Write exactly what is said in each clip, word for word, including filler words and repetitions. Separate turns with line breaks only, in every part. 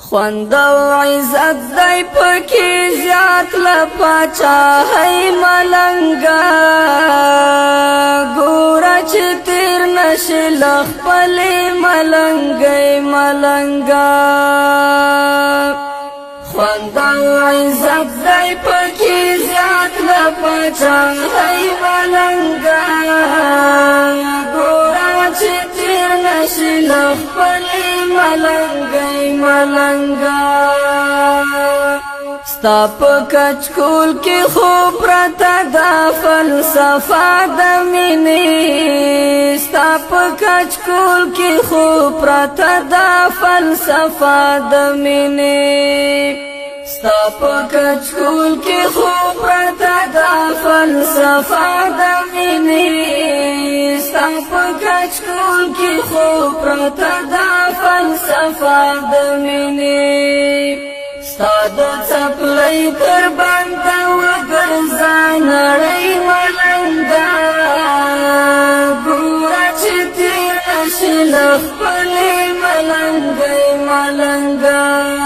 خوند او عزت دی پکی زیات لپاچاہی ملنگا گورا چی تیر نشل خپلی ملنگی ملنگا خوند او عزت دی پکی زیات لپاچاہی ملنگا گورا چی تیر نشل خپلی ملنگی ملنگا ستا پا کچکول کی خوب رتا دا فلسفہ دا مینی ستا پا کچکول کی خوب رتا دا فلسفہ دا مینی ستا پا کچکول کی خوب رتا دا فلسفہ دا مینی ستا پا کچکول کی خوب رتا دا فلسفہ دا مینی ستا دا چپلی پر بانتا وگرزا نڑی ملنگا گورا چی تیر نشل خپلی ملنگی ملنگا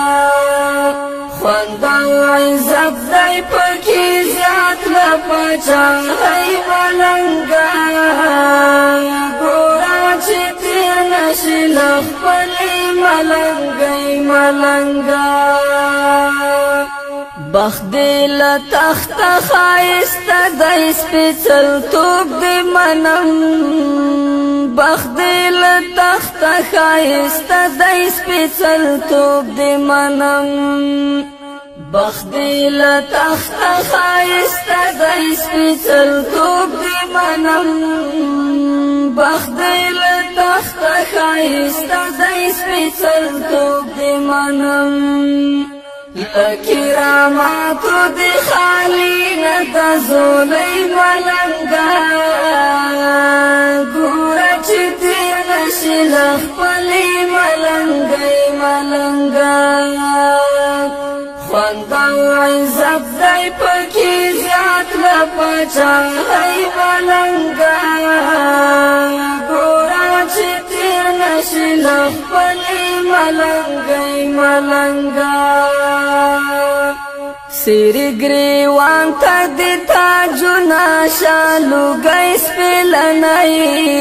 خوند او عزت دی پکی زیات لپاچاہی ملنگا گورا چی تیر نشل خپلی ملنگی ملنگا بخت دل تخت خایست دی سپیڅل توب دی منم بخت دل تخت خایست دی سپیڅل توب دی منم بخت دل تخت خایست دی سپیڅل توب دی منم بخت دل تخت خایست دی سپیڅل توب دی منم لکراماتو دی خالی نتا زولی ملنگا گورا چی تیر نشل خپلی ملنگی ملنگا خوند او عزت دی پکی زیات لپاچاہی ملنگا گورا چی تیر نشل خپلی ملنگی ملنگا سیری گریوان تا دیتا جنا شالو گئی سپیلنائی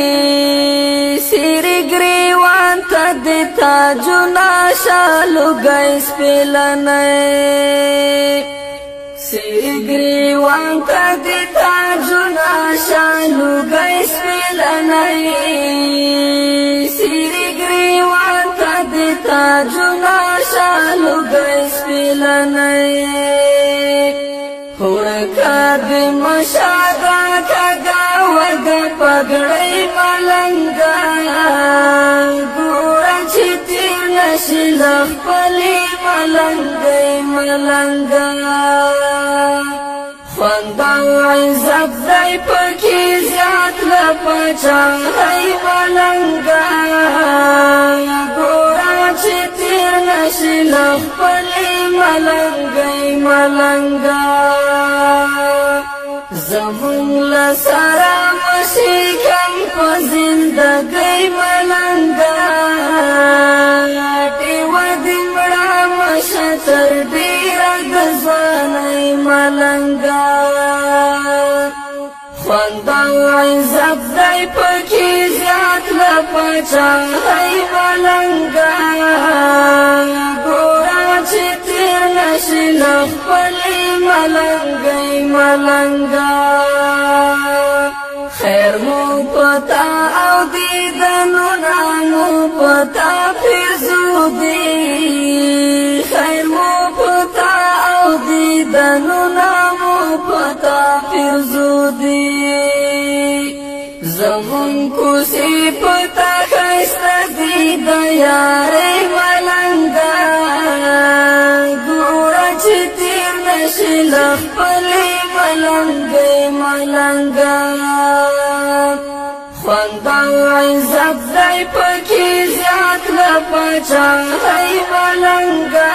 سیری گریوان تا دیتا جنا شالو گئی سپیلنائی سیری گریوان تا دیتا جنا شالو گئی سپیلنائی سیری گریوان تا دیتا جنا شالو گئی سپیلنائی ہوڑکا دی مشادا کگا ورگا پگڑی ملنگا گورا چی تیر نشل خپلی ملنگی ملنگا خوند او عزت دی پکی زیات لپاچاہی ملنگا گورا چی تیر نشل خپلی ملنگی ملنگا زمون لسارا مشیکم پا زندگی ملنگا ٹیو دمڑا مشتر دیرا گزوانی ملنگا خوند او عزت دی پکی زیات لپاچاہی ملنگا گورا چی تیر نشل خپلی ملنگی ملنگا خیر مو پتا او دیدنو نامو پتا پھر زودی خیر مو پتا او دیدنو نامو پتا پھر زودی زمون کسی پتا خیستا دید یاری ملنگا گورا چی تیر نشل خپلی ملنگی ملنگا خوند او عزت دی پکی زیات لپاچاہی ملنگا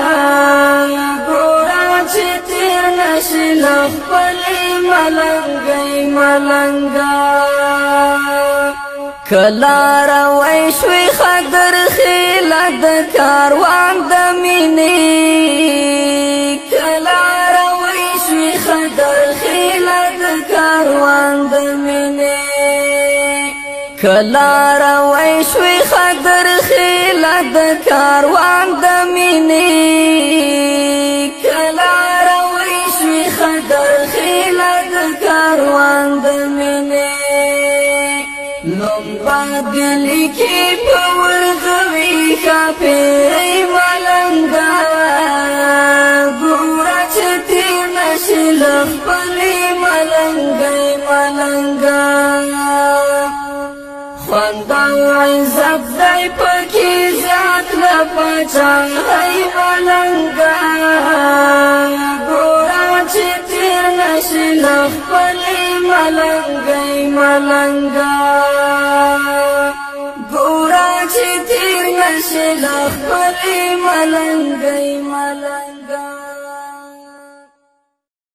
گورا چی تیر نشل خپلی ملنگی ملنگا کلا روی شوی خدر خیل د کاروان د مینې کلا روي شوي خدر خیله د کاروان د مینې کلا روي شوي خدر خیله د کاروان د مینې کلا روي شوي خدر خیله د کاروان د مینې لومبادلی کی پورغوی خاپیری ملنگا گورا چتی نشل خپلی ملنگی ملنگا خواندا عزت دای پکی ذات لپچان هی ملنگا گورا چتی نشل خپلی ملنگی ملنگا گورا چی تیر نشل خپلی ملنگی ملنگا